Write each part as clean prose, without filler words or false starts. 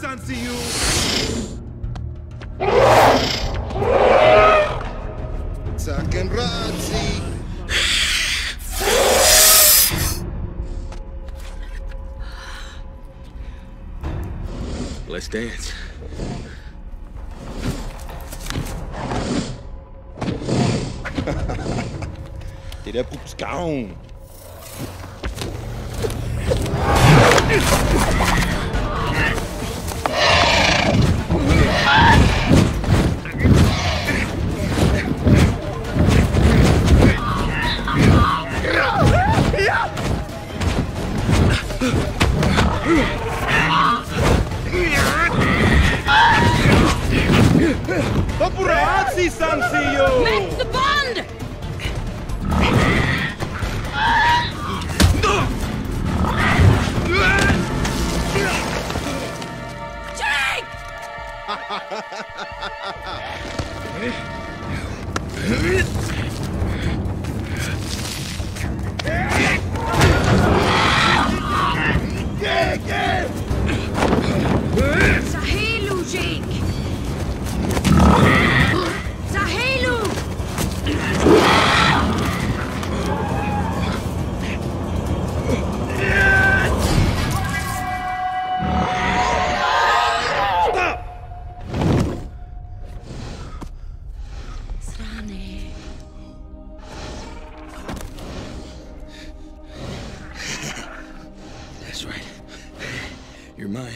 Sansiu! Saken razzi! Let's dance. Det der bukskavn. Paparazzi, Sansiu! Mend the bond! Jake! Sahilu, Jake! Sahilu! Stop! Srane. That's right. You're mine.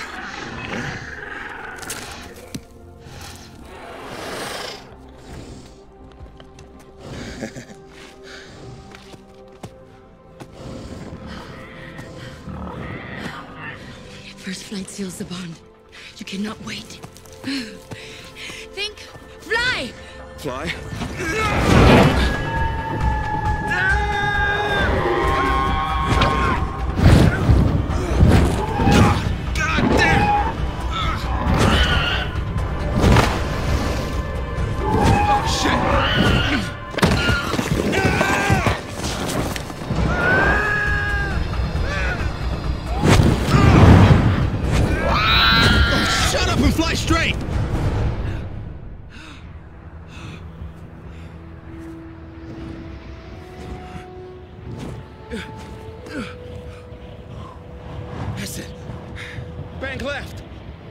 First flight seals the bond. You cannot wait. Think, fly! Fly? God damn! Oh, shit! Shut up and fly straight! That's it. Bank left.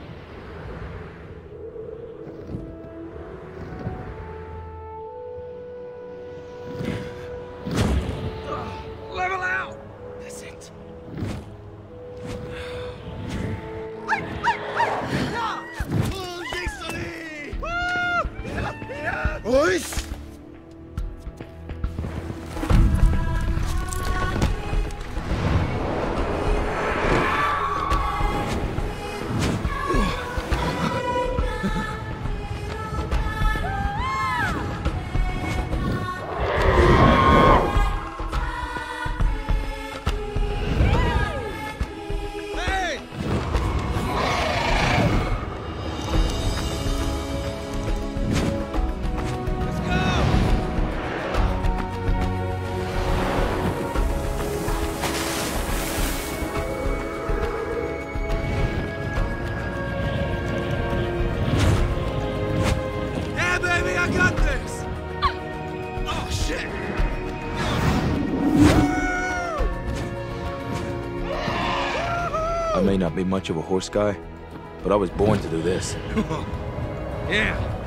Level out. That's it. Ois! Hey! Let's go! Yeah, baby, I got this! Oh, shit! I may not be much of a horse guy, but I was born to do this. Yeah.